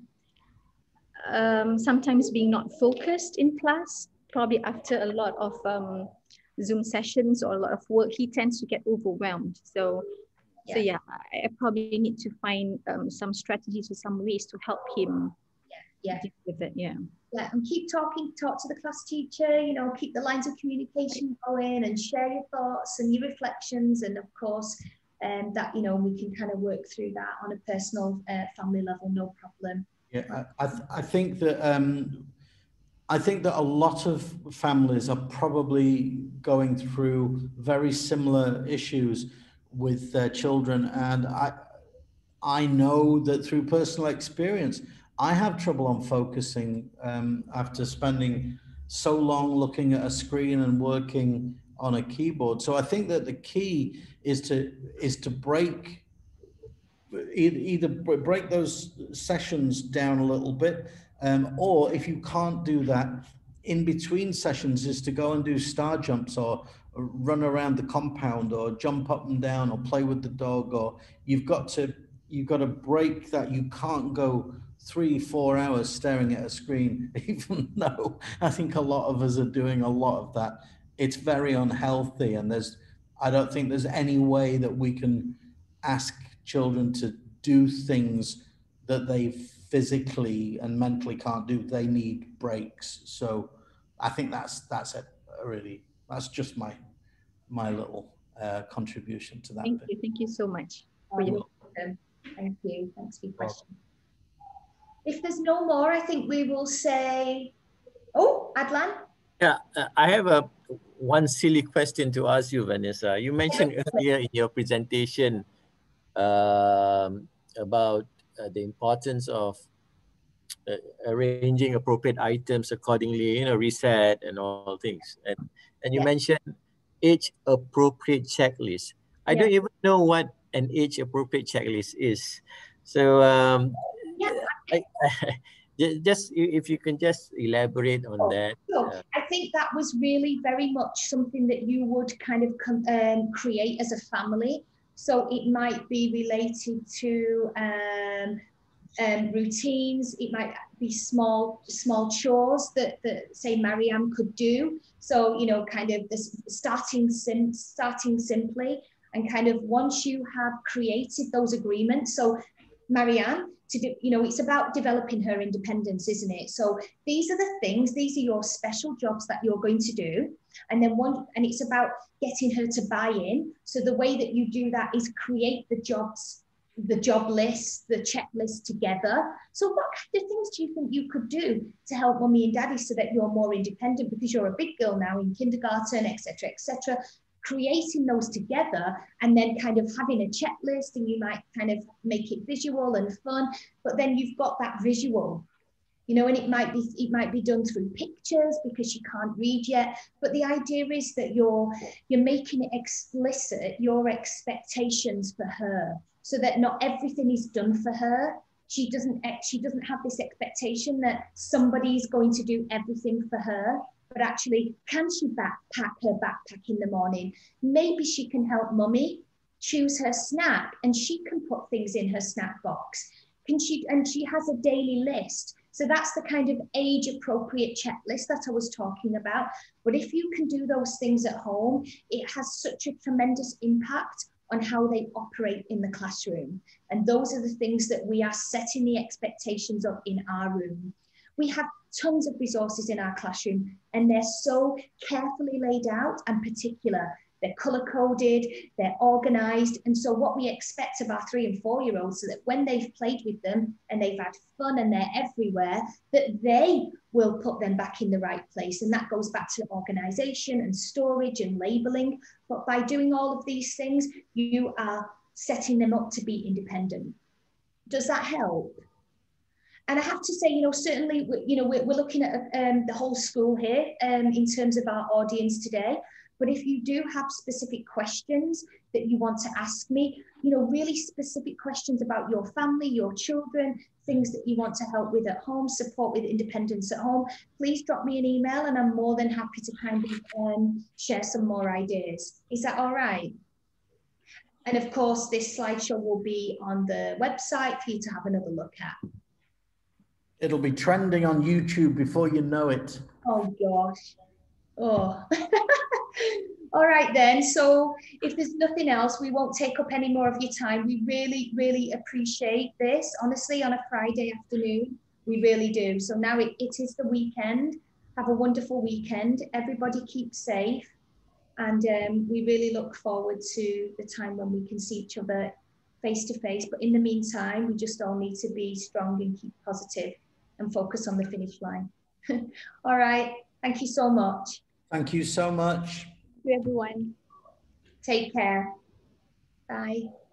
um, sometimes being not focused in class. Probably after a lot of um, Zoom sessions or a lot of work, he tends to get overwhelmed. So, yeah. so yeah, I, I probably need to find um, some strategies or some ways to help him. Yeah, deal with it. Yeah. Yeah, and keep talking, talk to the class teacher, you know, keep the lines of communication going and share your thoughts and your reflections. And of course, um, that, you know, we can kind of work through that on a personal uh, family level, no problem. Yeah, I, I, th I think that um, I think that a lot of families are probably going through very similar issues with their children. And I, I know that through personal experience, I have trouble on focusing um, after spending so long looking at a screen and working on a keyboard. So I think that the key is to is to break either break those sessions down a little bit, um, or if you can't do that, in between sessions is to go and do star jumps or run around the compound or jump up and down or play with the dog. Or you've got to you've got to break that. You can't go three, four hours staring at a screen, even though I think a lot of us are doing a lot of that. It's very unhealthy, and there's I don't think there's any way that we can ask children to do things that they physically and mentally can't do. They need breaks. So I think that's that's a, a really that's just my my little uh, contribution to that. Thank bit. you. Thank you so much. For your welcome. Thank you. Thanks for your question. If there's no more, I think we will say, oh, Adlan. Yeah, uh, I have a one silly question to ask you, Vanessa. You mentioned earlier in your presentation um, about uh, the importance of uh, arranging appropriate items accordingly, you know, reset and all things. And and you yeah. mentioned age appropriate checklist. I yeah. don't even know what an age appropriate checklist is. So um, yeah. I, I, just if you can just elaborate on oh, that. Sure. Uh, I think that was really very much something that you would kind of um, create as a family. So it might be related to um, um, routines. It might be small, small chores that, that say Marianne could do. So, you know, kind of this starting, sim, starting simply, and kind of once you have created those agreements. So Marianne, to do, you know, it's about developing her independence, isn't it? So these are the things, these are your special jobs that you're going to do. And then one, and it's about getting her to buy in. So the way that you do that is create the jobs, the job list, the checklist together. So what kind of things do you think you could do to help mommy and daddy so that you're more independent, because you're a big girl now in kindergarten, et cetera, et cetera. Creating those together and then kind of having a checklist, and you might kind of make it visual and fun, but then you've got that visual, you know, and it might be it might be done through pictures because she can't read yet. But the idea is that you're you're making it explicit, your expectations for her, so that not everything is done for her. She doesn't she doesn't have this expectation that somebody's going to do everything for her. But actually, can she backpack her backpack in the morning? Maybe she can help mummy choose her snack, and she can put things in her snack box. Can she? And she has a daily list. So that's the kind of age appropriate checklist that I was talking about. But if you can do those things at home, it has such a tremendous impact on how they operate in the classroom. And those are the things that we are setting the expectations of in our room. We have tons of resources in our classroom, and they're so carefully laid out and particular. They're color-coded, they're organized. And so what we expect of our three and four-year-olds is that when they've played with them and they've had fun and they're everywhere, that they will put them back in the right place. And that goes back to organization and storage and labeling. But by doing all of these things, you are setting them up to be independent. Does that help? And I have to say, you know, certainly, you know, we're, we're looking at um, the whole school here um, in terms of our audience today. But if you do have specific questions that you want to ask me, you know, really specific questions about your family, your children, things that you want to help with at home, support with independence at home, please drop me an email and I'm more than happy to kind of um, share some more ideas. Is that all right? And of course, this slideshow will be on the website for you to have another look at. It'll be trending on YouTube before you know it. Oh gosh. Oh. All right then, so if there's nothing else, we won't take up any more of your time. We really, really appreciate this, honestly, on a Friday afternoon. We really do. So now it, it is the weekend. Have a wonderful weekend. Everybody keep safe. And um, we really look forward to the time when we can see each other face to face. But in the meantime, we just all need to be strong and keep positive and focus on the finish line. All right. Thank you so much. Thank you so much. Thank you, everyone. Take care. Bye.